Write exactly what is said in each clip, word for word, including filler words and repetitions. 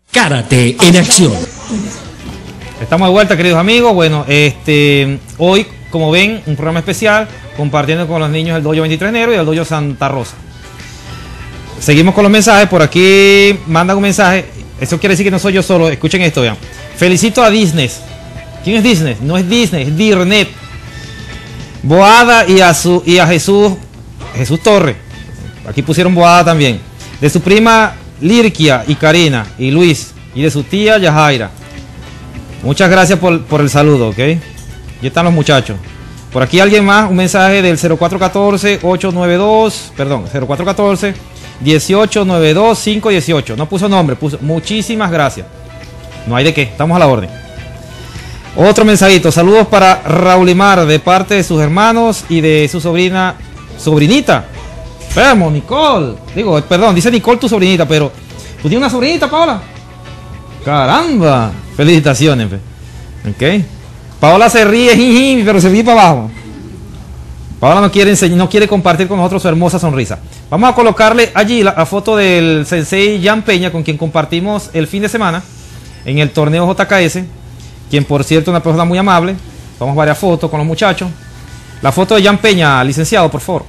Karate en acción. Estamos de vuelta, queridos amigos. Bueno, este hoy, como ven, un programa especial compartiendo con los niños del Dojo veintitrés de enero y el Dojo Santa Rosa. Seguimos con los mensajes. Por aquí mandan un mensaje. Eso quiere decir que no soy yo solo. Escuchen esto, vean. Felicito a Disney. ¿Quién es Disney? No es Disney, es Dirnet. Boada y a su y a Jesús Jesús Torre. Aquí pusieron Boada también. De su prima Lirkia y Karina y Luis y de su tía Yajaira. Muchas gracias por, por el saludo, ¿ok? Ya están los muchachos. Por aquí alguien más, un mensaje del cero cuatro uno cuatro, ocho nueve dos, perdón, cero cuatro uno cuatro, dieciocho noventa y dos, cinco dieciocho. No puso nombre, puso muchísimas gracias. No hay de qué, estamos a la orden. Otro mensajito, saludos para Raulimar de parte de sus hermanos y de su sobrina, sobrinita. Vamos, Nicole. Digo, perdón, dice Nicole tu sobrinita, pero ¿tú tienes una sobrinita, Paola? Caramba, felicitaciones. Ok. Paola se ríe, jiji, pero se ríe para abajo. Paola no quiere enseñar, no quiere compartir con nosotros su hermosa sonrisa. Vamos a colocarle allí la, la foto del sensei Jan Peña, con quien compartimos el fin de semana en el torneo J K S, quien por cierto es una persona muy amable. Tomamos varias fotos con los muchachos. La foto de Jan Peña, licenciado, por favor.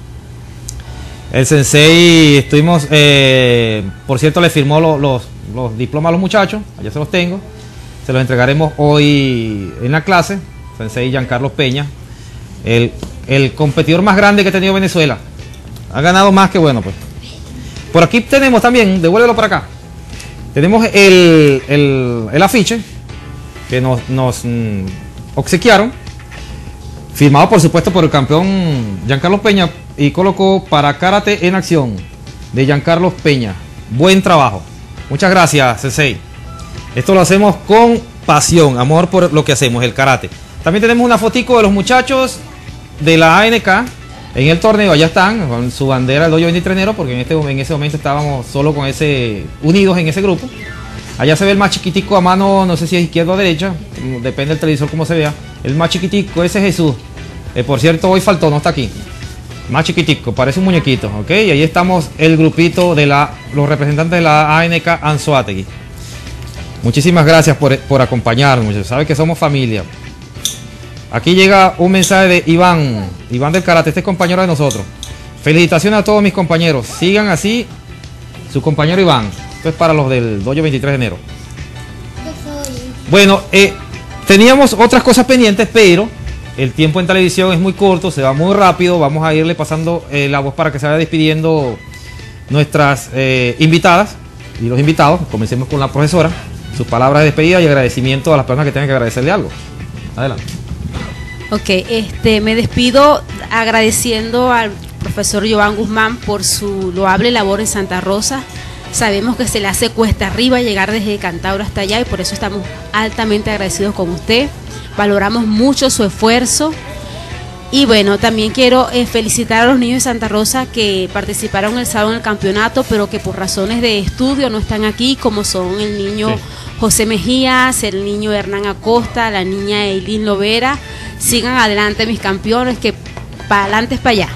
El sensei, estuvimos, eh, por cierto, le firmó los, los, los diplomas a los muchachos, allá se los tengo, se los entregaremos hoy en la clase. Sensei Giancarlo Peña, el, el competidor más grande que ha tenido Venezuela, ha ganado más que bueno, pues. Por aquí tenemos también, devuélvelo para acá, tenemos el, el, el afiche que nos, nos mm, obsequiaron, firmado por supuesto por el campeón Giancarlo Peña, y colocó para Karate en acción de Giancarlo Peña. Buen trabajo. Muchas gracias, Sensei. Esto lo hacemos con pasión, amor por lo que hacemos, el karate. También tenemos una fotico de los muchachos de la A N K en el torneo. Allá están con su bandera del Dojo veintitrés de enero, porque en, este, en ese momento estábamos solo con ese, unidos en ese grupo. Allá se ve el más chiquitico a mano, no sé si es izquierda o derecha, depende del televisor como se vea. El más chiquitico, ese es Jesús. Eh, por cierto, hoy faltó, no está aquí. Más chiquitico, parece un muñequito, ¿ok? Y ahí estamos el grupito de la, los representantes de la A N K Anzoátegui. Muchísimas gracias por, por acompañarnos, sabe que somos familia. Aquí llega un mensaje de Iván, Iván del Karate, este es compañero de nosotros. Felicitaciones a todos mis compañeros, sigan así, su compañero Iván. Esto es para los del Dojo veintitrés de enero. Bueno, eh, teníamos otras cosas pendientes, pero el tiempo en televisión es muy corto, se va muy rápido. Vamos a irle pasando eh, la voz para que se vaya despidiendo nuestras eh, invitadas y los invitados. Comencemos con la profesora, sus palabras de despedida y agradecimiento a las personas que tengan que agradecerle algo. Adelante. Ok, este, me despido agradeciendo al profesor Joan Guzmán por su loable labor en Santa Rosa. Sabemos que se le hace cuesta arriba llegar desde Cantauro hasta allá y por eso estamos altamente agradecidos con usted. Valoramos mucho su esfuerzo y bueno, también quiero eh, felicitar a los niños de Santa Rosa que participaron el sábado en el campeonato, pero que por razones de estudio no están aquí, como son el niño sí. José Mejías, el niño Hernán Acosta, la niña Eileen Lovera. Sigan adelante mis campeones, que para adelante es para allá.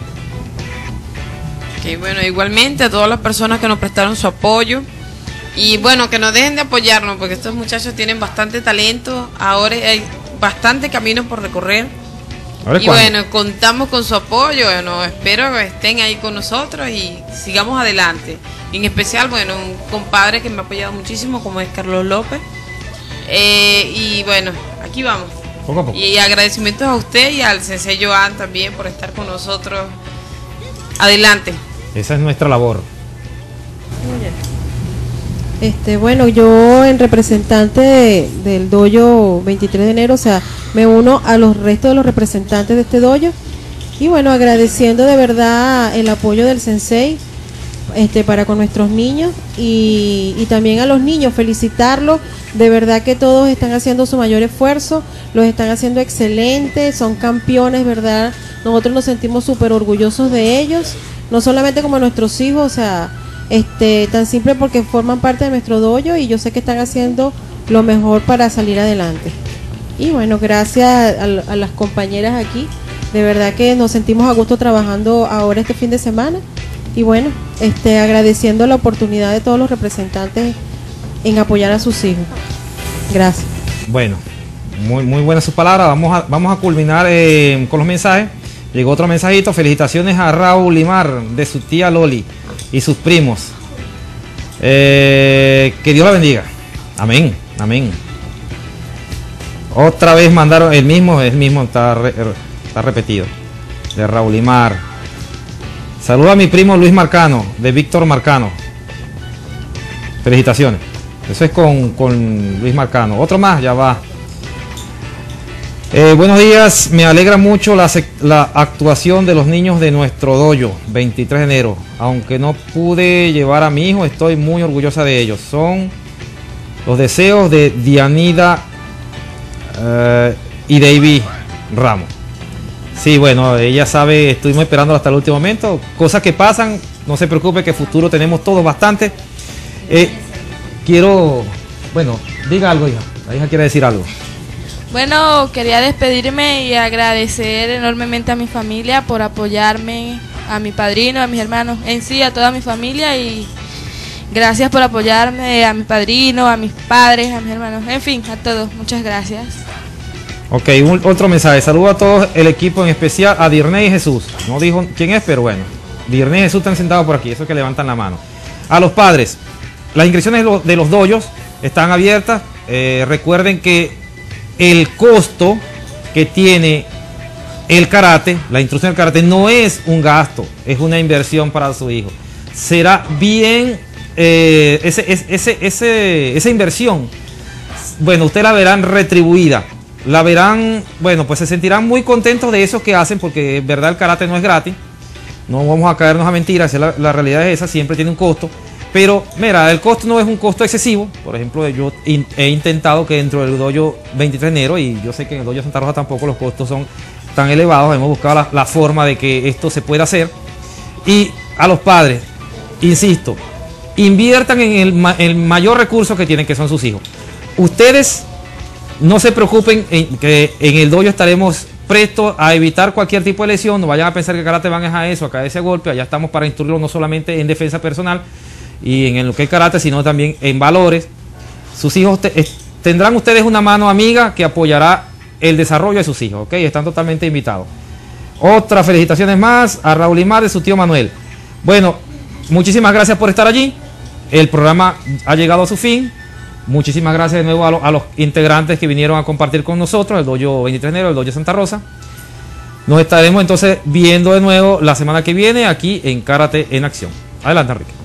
Okay, bueno, igualmente a todas las personas que nos prestaron su apoyo. Y bueno, que no dejen de apoyarnos, porque estos muchachos tienen bastante talento. Ahora hay bastante camino por recorrer. Y ¿cuándo? Bueno, contamos con su apoyo. Bueno, espero que estén ahí con nosotros y sigamos adelante. En especial, bueno, un compadre que me ha apoyado muchísimo, como es Carlos López. Eh, y bueno, aquí vamos. Poco a poco. Y agradecimientos a usted y al sensei Joan también por estar con nosotros. Adelante. Esa es nuestra labor. Muy bien. Este, bueno, yo en representante de, del Dojo veintitrés de enero, o sea, me uno a los restos de los representantes de este dojo y bueno, agradeciendo de verdad el apoyo del sensei este, para con nuestros niños y, y también a los niños, felicitarlos, de verdad que todos están haciendo su mayor esfuerzo, los están haciendo excelentes, son campeones, ¿verdad? Nosotros nos sentimos súper orgullosos de ellos, no solamente como nuestros hijos, o sea, Este, tan simple porque forman parte de nuestro dojo y yo sé que están haciendo lo mejor para salir adelante. Y bueno, gracias a, a las compañeras aquí, de verdad que nos sentimos a gusto trabajando ahora este fin de semana y bueno, este, agradeciendo la oportunidad de todos los representantes en apoyar a sus hijos. Gracias. Bueno, muy, muy buenas sus palabras. Vamos a, vamos a culminar eh, con los mensajes. Llegó otro mensajito. Felicitaciones a Raúl Limar de su tía Loli y sus primos. Eh, que Dios la bendiga. Amén, amén. Otra vez mandaron el mismo, el mismo está, re, está repetido. De Raúl Limar. Saluda a mi primo Luis Marcano, de Víctor Marcano. Felicitaciones. Eso es con, con Luis Marcano. Otro más, ya va. Eh, buenos días, me alegra mucho la, la actuación de los niños de nuestro dojo, veintitrés de enero. Aunque no pude llevar a mi hijo, estoy muy orgullosa de ellos. Son los deseos de Dianida uh, y David Ramos. Sí, bueno, ella sabe, estuvimos esperando hasta el último momento. Cosas que pasan, no se preocupe que futuro tenemos todos bastante. Eh, quiero, bueno, diga algo, hija. La hija quiere decir algo. Bueno, quería despedirme y agradecer enormemente a mi familia por apoyarme, a mi padrino, a mis hermanos, en sí, a toda mi familia, y gracias por apoyarme, a mi padrino, a mis padres, a mis hermanos, en fin, a todos, muchas gracias. Ok, un, otro mensaje. Saludo a todo el equipo, en especial a Dirney y Jesús. No dijo quién es, pero bueno. Dirney y Jesús están sentados por aquí, esos que levantan la mano. A los padres, las inscripciones de los, de los dojos están abiertas. Eh, recuerden que el costo que tiene el karate, la instrucción del karate, no es un gasto, es una inversión para su hijo. Será bien, eh, ese, ese, ese, esa inversión, bueno, ustedes la verán retribuida. La verán, bueno, pues se sentirán muy contentos de eso que hacen, porque en verdad el karate no es gratis. No vamos a caernos a mentiras, la, la realidad es esa, siempre tiene un costo. Pero, mira, el costo no es un costo excesivo. Por ejemplo, yo in, he intentado que dentro del dojo veintitrés de enero, y yo sé que en el dojo Santa Rosa tampoco los costos son tan elevados, hemos buscado la, la forma de que esto se pueda hacer. Y a los padres, insisto, inviertan en el, el mayor recurso que tienen, que son sus hijos. Ustedes no se preocupen, en, que en el dojo estaremos prestos a evitar cualquier tipo de lesión. No vayan a pensar que karate van a eso, a caerse a golpe. Allá estamos para instruirlos no solamente en defensa personal y en lo que es karate, sino también en valores. Sus hijos te, es, tendrán ustedes una mano amiga que apoyará el desarrollo de sus hijos, ¿ok? Están totalmente invitados. Otras felicitaciones más a Raúl Limar de su tío Manuel. Bueno, muchísimas gracias por estar allí. El programa ha llegado a su fin. Muchísimas gracias de nuevo a, lo, a los integrantes que vinieron a compartir con nosotros, el dojo veintitrés de enero, el dojo Santa Rosa. Nos estaremos entonces viendo de nuevo la semana que viene aquí en Karate en Acción. Adelante, Enrique.